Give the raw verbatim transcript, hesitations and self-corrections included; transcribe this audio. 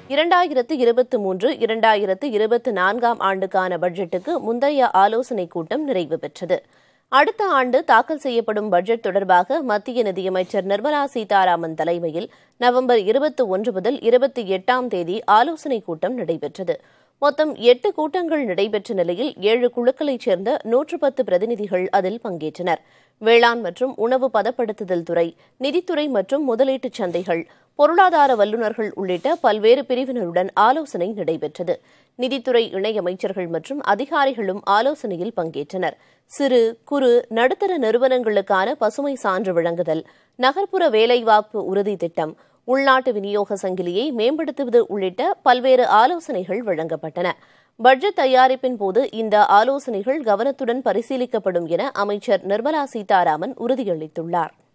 இரண்டாயிரத்து இருபத்தி மூன்று இரண்டாயிரத்து இருபத்தி நான்காம் ஆண்டுக்கான பட்ஜெட்டுக்கு முந்தைய ஆலோசனைக் கூட்டம் நிறைவு பெற்றது. அடுத்த ஆண்டு தாக்கல் செய்யப்படும் பட்ஜெட் தொடர்பாக மத்திய நிதியமைச்சர் நிர்மலா சீதாராமன் தலைமையில் நவம்பர் இருபத்தி ஒன்று முதல் இருபத்தி எட்டாம் தேதி ஆலோசனைக் கூட்டம் நடைபெற்றது. மொத்தம் எட்டு கூட்டங்கள் நடைபெற்ற நிலையில் ஏழு குழுக்களைச் சேர்ந்த நூற்று பத்து பிரதிநிதிகள் அதில் பங்கேற்றனர். வேளாண் மற்றும் உணவு பதப்படுத்துதல் துறை, நிதித்துறை மற்றும் முதலீட்டுச் சந்தைகள், பொருளாதார வல்லுநர்கள் உள்ளிட்ட பல்வேறு பிரிவினருடன் ஆலோசனை நடைபெற்றது. நிதித்துறை இணையமைச்சர்கள் மற்றும் அதிகாரிகளும் ஆலோசனையில் பங்கேற்றனர். சிறு குறு நடுத்தர நிறுவனங்களுக்கான பசுமை சான்று வழங்குதல், நகர்ப்புற வேலைவாய்ப்பு உறுதி திட்டம், உள்நாட்டு விநியோக சங்கிலியை மேம்படுத்துவது உள்ளிட்ட பல்வேறு ஆலோசனைகள் வழங்கப்பட்டன. பட்ஜெட் தயாரிப்பின் போது இந்த ஆலோசனைகள் கவனத்துடன் பரிசீலிக்கப்படும் என அமைச்சர் நிர்மலா சீதாராமன் உறுதியளித்துள்ளார்.